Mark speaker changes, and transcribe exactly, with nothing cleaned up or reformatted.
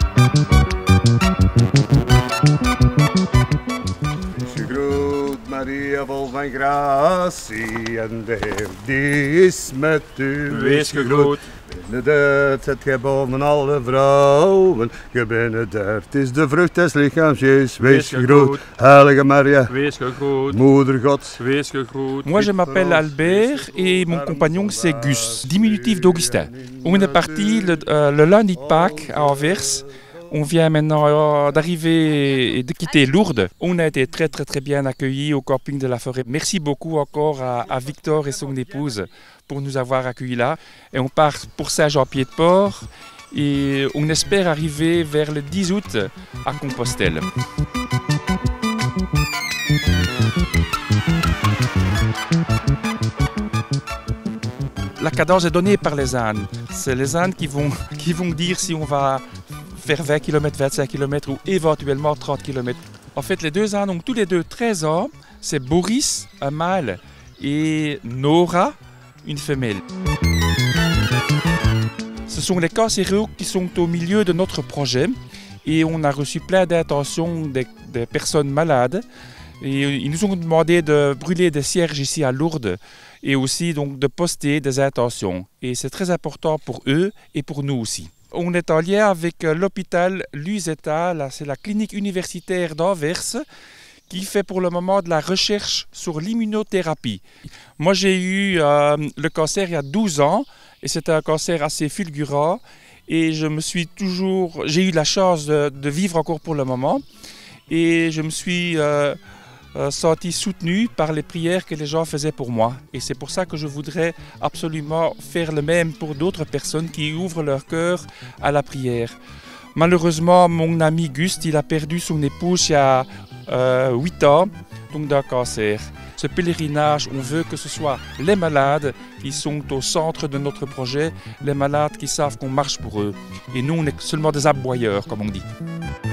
Speaker 1: Maria vol van gratie en de Heer die is met u.
Speaker 2: Wees gegroet.
Speaker 1: Benedicte zijt gij boven alle vrouwen. Gebenedicte is de vrucht des lichaams, Jezus. Wees gegroet. Heilige Maria.
Speaker 2: Wees gegroet.
Speaker 1: Moeder Gods.
Speaker 2: Wees gegroet.
Speaker 3: Moi je m'appelle Albert et mon compagnon c'est Gus, diminutif d'Augustin. On est parti le, euh, le lundi de Pâques à Anvers. On vient maintenant d'arriver et de quitter Lourdes. On a été très très très bien accueillis au camping de la Forêt. Merci beaucoup encore à, à Victor et son épouse pour nous avoir accueillis là. Et on part pour Saint-Jean-Pied-de-Port et on espère arriver vers le dix août à Compostelle. La cadence est donnée par les ânes. C'est les ânes qui vont, qui vont dire si on va faire vingt kilomètres, vingt-cinq kilomètres ou éventuellement trente kilomètres. En fait, les deux ânes ont tous les deux treize ans. C'est Boris, un mâle, et Nora, une femelle. Ce sont les cancéreux qui sont au milieu de notre projet et on a reçu plein d'intentions des, des personnes malades. Et ils nous ont demandé de brûler des cierges ici à Lourdes et aussi donc de poster des intentions. Et c'est très important pour eux et pour nous aussi. On est en lien avec l'hôpital Lusetta, c'est la clinique universitaire d'Anvers, qui fait pour le moment de la recherche sur l'immunothérapie. Moi j'ai eu euh, le cancer il y a douze ans et c'était un cancer assez fulgurant et je me suis toujours, j'ai eu la chance de, de vivre encore pour le moment et je me suis euh, Euh, senti soutenu par les prières que les gens faisaient pour moi. Et c'est pour ça que je voudrais absolument faire le même pour d'autres personnes qui ouvrent leur cœur à la prière. Malheureusement, mon ami Gust, il a perdu son épouse il y a euh, huit ans, donc d'un cancer. Ce pèlerinage, on veut que ce soit les malades qui sont au centre de notre projet, les malades qui savent qu'on marche pour eux. Et nous, on est seulement des aboyeurs, comme on dit.